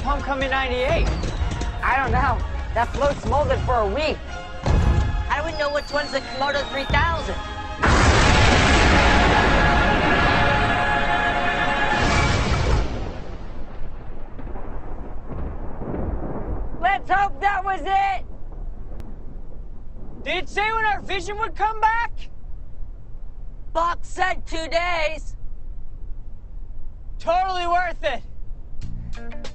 homecoming '98? I don't know. That float's molded for a week. How do we know which one's the Komodo 3000? Let's hope that was it! Did it say when our vision would come back? Box said 2 days. Totally worth it.